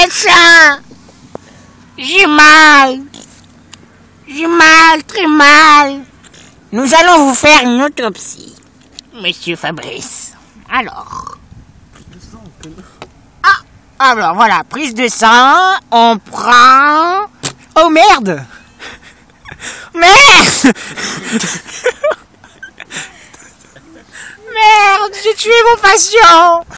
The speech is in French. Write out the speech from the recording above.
médecin! J'ai mal. J'ai mal, très mal. Nous allons vous faire une autopsie, monsieur Fabrice. Alors. Ah, alors voilà, prise de sang, on prend... Oh merde! Merde! Merde, j'ai tué mon patient!